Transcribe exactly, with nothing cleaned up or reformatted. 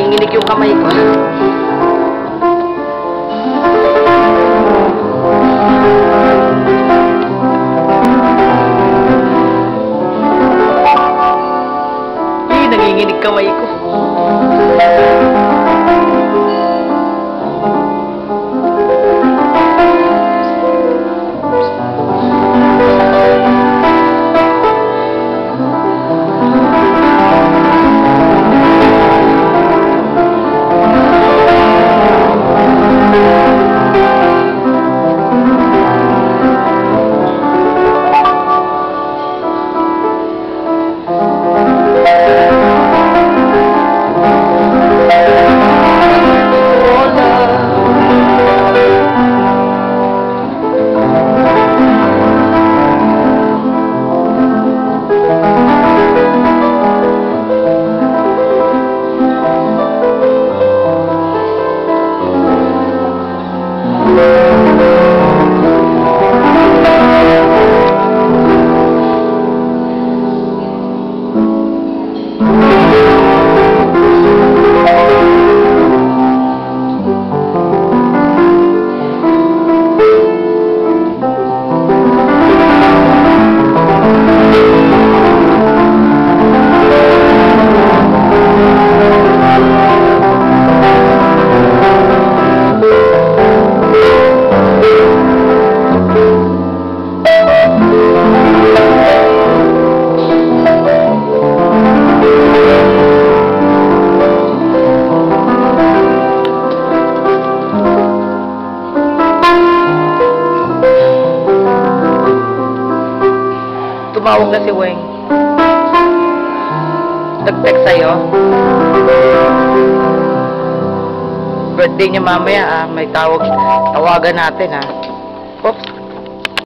nanginginig yung kamay ko. Eh, nanginginig kamay ko. Tumawag na si Weng. Nag-text sa'yo. Birthday niya mamaya, ah. May tawag. Tawagan natin, ah. Oops.